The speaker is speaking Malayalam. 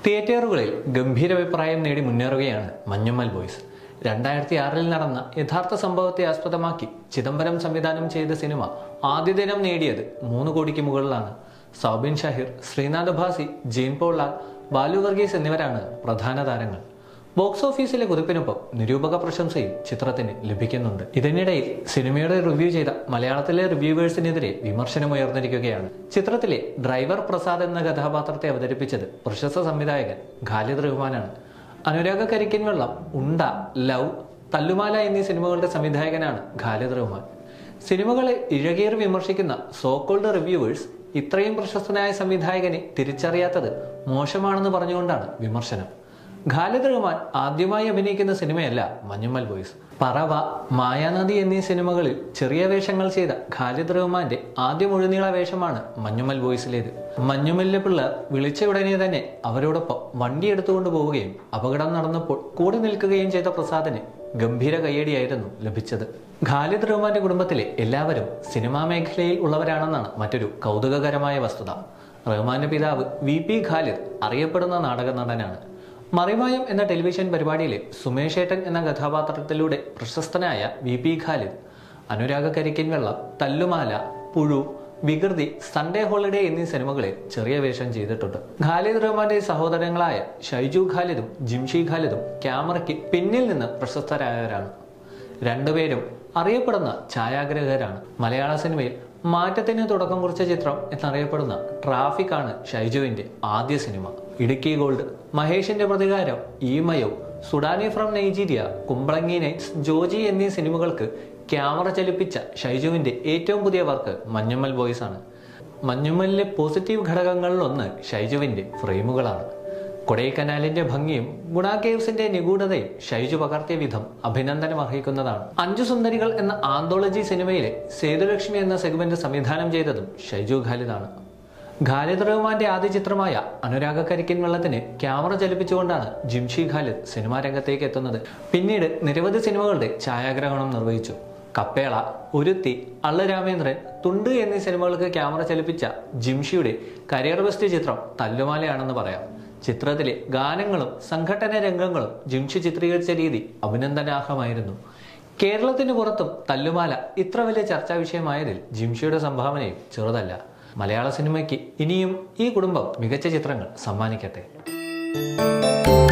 തിയേറ്ററുകളിൽ ഗംഭീരാഭിപ്രായം നേടി മുന്നേറുകയാണ് മഞ്ഞുമ്മൽ ബോയ്സ്. 2006 നടന്ന യഥാർത്ഥ സംഭവത്തെ ആസ്പദമാക്കി ചിദംബരം സംവിധാനം ചെയ്ത സിനിമ ആദ്യ ദിനം നേടിയത് 3 കോടിക്ക് മുകളിലാണ്. സൗബിൻ ഷാഹിർ, ശ്രീനാഥ് ഭാസി, ജീൻ പോൾ ലാൽ, ബാലു വർഗീസ് എന്നിവരാണ് പ്രധാന താരങ്ങൾ. ബോക്സ് ഓഫീസിലെ കുതിപ്പിനൊപ്പം നിരൂപക പ്രശംസയും ചിത്രത്തിന് ലഭിക്കുന്നുണ്ട്. ഇതിനിടയിൽ സിനിമയുടെ റിവ്യൂ ചെയ്ത മലയാളത്തിലെ റിവ്യൂവേഴ്സിനെതിരെ വിമർശനമുയർന്നിരിക്കുകയാണ്. ചിത്രത്തിലെ ഡ്രൈവർ പ്രസാദ് എന്ന കഥാപാത്രത്തെ അവതരിപ്പിച്ചത് പ്രശസ്ത സംവിധായകൻ ഖാലിദ് റഹ്മാനാണ്. അനുരാഗ കരിക്കിൻവെള്ളം, ഉണ്ട, ലവ്, തല്ലുമാല എന്നീ സിനിമകളുടെ സംവിധായകനാണ് ഖാലിദ് റഹ്മാൻ. സിനിമകളെ ഇഴകേറി വിമർശിക്കുന്ന സോക്കോൾഡ് റിവ്യൂവേഴ്സ് ഇത്രയും പ്രശസ്തനായ സംവിധായകനെ തിരിച്ചറിയാത്തത് മോശമാണെന്ന് പറഞ്ഞുകൊണ്ടാണ് വിമർശനം. ഖാലിദ് റഹ്മാൻ ആദ്യമായി അഭിനയിക്കുന്ന സിനിമയല്ല മഞ്ഞുമ്മൽ ബോയ്സ്. പറവ, മായാനദി എന്നീ സിനിമകളിൽ ചെറിയ വേഷങ്ങൾ ചെയ്ത ഖാലിദ് റഹ്മാന്റെ ആദ്യ മുഴുനീള വേഷമാണ് മഞ്ഞുമ്മൽ ബോയ്സിലേത്. മഞ്ഞുമ്മലിലെ പിള്ളേർ വിളിച്ച ഉടനെ തന്നെ അവരോടൊപ്പം വണ്ടി എടുത്തുകൊണ്ട് പോവുകയും അപകടം നടന്നപ്പോൾ കൂടി നിൽക്കുകയും ചെയ്ത പ്രസാദിന് ഗംഭീര കയ്യടിയായിരുന്നു ലഭിച്ചത്. ഖാലിദ് റഹ്മാന്റെ കുടുംബത്തിലെ എല്ലാവരും സിനിമാ മേഖലയിൽ ഉള്ളവരാണെന്നാണ് മറ്റൊരു കൗതുകകരമായ വസ്തുത. റഹ്മാന്റെ പിതാവ് VP ഖാലിദ് അറിയപ്പെടുന്ന നാടക നടനാണ്. മറിമായം എന്ന ടെലിവിഷൻ പരിപാടിയിലെ സുമേഷ് ഏട്ടൻ എന്ന കഥാപാത്രത്തിലൂടെ പ്രശസ്തനായ VP ഖാലിദ് അനുരാഗ കരിക്കിൻവെള്ളം, തല്ലുമാല, പുഴു, വികൃതി, സൺഡേ ഹോളിഡേ എന്നീ സിനിമകളിൽ ചെറിയ വേഷം ചെയ്തിട്ടുണ്ട്. ഖാലിദ് റഹ്മാന്റെ സഹോദരങ്ങളായ ഷൈജു ഖാലിദും ജിംഷി ഖാലിദും ക്യാമറയ്ക്ക് പിന്നിൽ നിന്ന് പ്രശസ്തരായവരാണ്. രണ്ടുപേരും അറിയപ്പെടുന്ന ഛായാഗ്രഹകരാണ്. മലയാള സിനിമയിൽ മാറ്റത്തിന് തുടക്കം കുറിച്ച ചിത്രം എന്നറിയപ്പെടുന്ന ട്രാഫിക് ആണ് ഷൈജുവിന്റെ ആദ്യ cinema. Idukki Gold, Maheshinte Prathikaram, Ee Ma Yau, Sudani from Nigeria, Kumbalangi Nights, Joji എന്നീ സിനിമകൾക്ക് ക്യാമറ ചലിപ്പിച്ച ഷൈജുവിന്റെ ഏറ്റവും പുതിയ വർക്ക് മഞ്ഞുമ്മൽ ബോയ്സ് ആണ്. മഞ്ഞുമ്മലിലെ പോസിറ്റീവ് ഘടകങ്ങളിലൊന്ന് ഷൈജുവിന്റെ ഫ്രെയിമുകളാണ്. കൊടൈക്കനാലിന്റെ ഭംഗിയും ഗുണ കേവ്സിന്റെ നിഗൂഢതയും ഷൈജു പകർത്തിയ വിധം അഭിനന്ദനം അർഹിക്കുന്നതാണ്. 5 സുന്ദരികൾ എന്ന ആന്തോളജി സിനിമയിലെ സേതുലക്ഷ്മി എന്ന സെഗ്മെന്റ് സംവിധാനം ചെയ്തതും ഷൈജു ഖാലിദാണ്. ഖാലിദ് റഹ്മാന്റെ ആദ്യ ചിത്രമായ അനുരാഗ കരിക്കിൻവെള്ളത്തിന് ക്യാമറ ചലിപ്പിച്ചുകൊണ്ടാണ് ജിംഷി ഖാലിദ് സിനിമാ രംഗത്തേക്ക് എത്തുന്നത്. പിന്നീട് നിരവധി സിനിമകളുടെ ഛായാഗ്രഹണം നിർവഹിച്ചു. കപ്പേള, ഒരുത്തി, അള്ള രാമേന്ദ്രൻ, തുണ്ട് എന്നീ സിനിമകൾക്ക് ക്യാമറ ചലിപ്പിച്ച ജിംഷിയുടെ കരിയർ ബെസ്റ്റ് ചിത്രം തല്ലുമാലയാണെന്ന് പറയാം. ചിത്രത്തിലെ ഗാനങ്ങളും സംഘടന രംഗങ്ങളും ജിംഷി ചിത്രീകരിച്ച രീതി അഭിനന്ദനാർഹമായിരുന്നു. കേരളത്തിന് പുറത്തും തല്ലുമാല ഇത്ര വലിയ ചർച്ചാ വിഷയമായതിൽ ജിംഷിയുടെ സംഭാവനയും ചെറുതല്ല. മലയാള സിനിമയ്ക്ക് ഇനിയും ഈ കുടുംബം മികച്ച ചിത്രങ്ങൾ സമ്മാനിക്കട്ടെ.